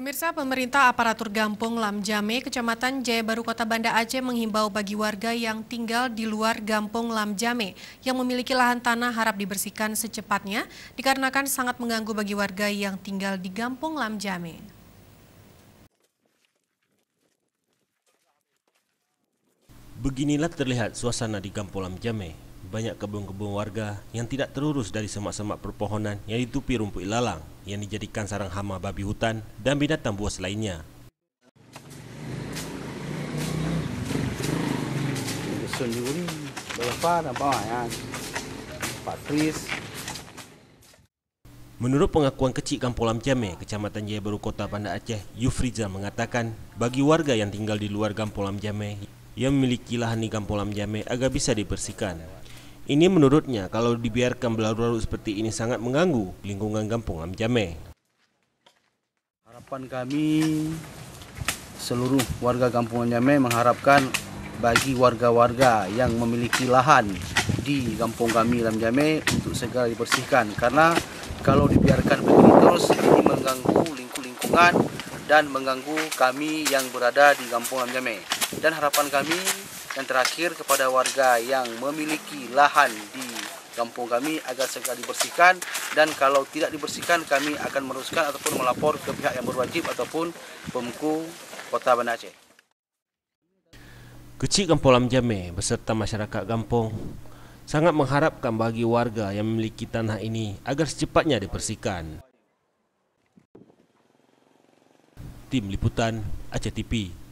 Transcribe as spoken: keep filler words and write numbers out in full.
Pemirsa, pemerintah aparatur Gampung Lamjame, Kecamatan Jaya Baru, Kota Banda Aceh menghimbau bagi warga yang tinggal di luar Gampung Lamjame yang memiliki lahan tanah harap dibersihkan secepatnya dikarenakan sangat mengganggu bagi warga yang tinggal di Gampung Lamjame. Beginilah terlihat suasana di Gampung Lamjame. Banyak kebun-kebun warga yang tidak terurus dari semak-semak perpohonan yang ditutupi rumput ilalang yang dijadikan sarang hama babi hutan dan binatang buas lainnya. Menurut pengakuan kecil Kampung Lamjame, Kecamatan Jaya Baru, Kota Banda Aceh, Yufriza mengatakan bagi warga yang tinggal di luar Kampung Lamjame yang memiliki lahan di Kampung Lamjame agar bisa dibersihkan. Ini menurutnya kalau dibiarkan berlarut-larut seperti ini sangat mengganggu lingkungan Kampung Lamjame. Harapan kami seluruh warga Kampung Lamjame mengharapkan bagi warga-warga yang memiliki lahan di kampung kami Lamjame untuk segera dibersihkan, karena kalau dibiarkan begini terus ini mengganggu lingkungan dan mengganggu kami yang berada di Kampung Lamjame. Dan harapan kami yang terakhir kepada warga yang memiliki lahan di kampung kami agar segera dibersihkan, dan kalau tidak dibersihkan kami akan meneruskan ataupun melapor ke pihak yang berwajib ataupun Pemku Kota Banda Aceh. Kecil Kampung Lamjame beserta masyarakat kampung sangat mengharapkan bagi warga yang memiliki tanah ini agar secepatnya dibersihkan. Tim Liputan Aceh T V.